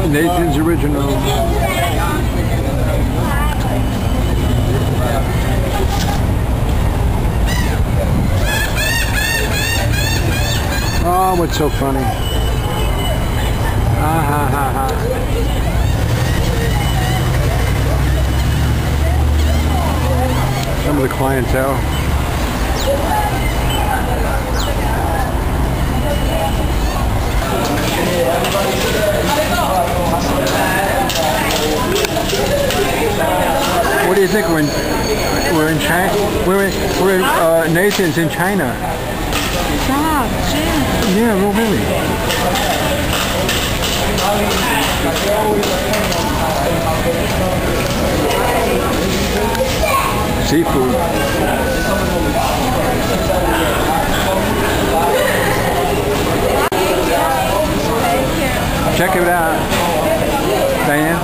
Nathan's Original. Oh, what's so funny? Ha ha ha ha. Some of the clientele. What do you think? We're in China. We're Nathan's in China. Stop, Jim. Yeah, well, really. Seafood. Check it out, Diane.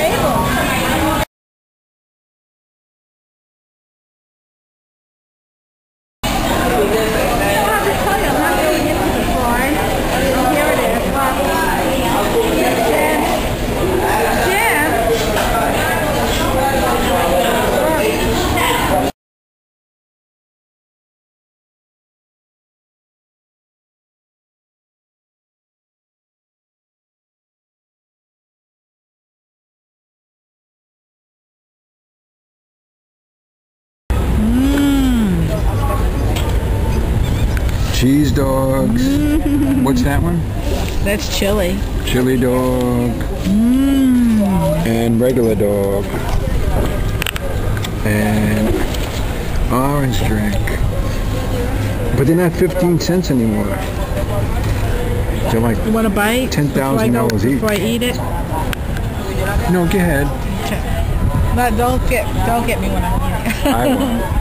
Cheese dogs. What's that one? That's chili. Chili dog. And regular dog. And orange drink. But they're not 15 cents anymore. They're like you want a bite? $10,000 each. Before I eat it? No, go ahead. Okay. But don't get me when I eat it. I won't.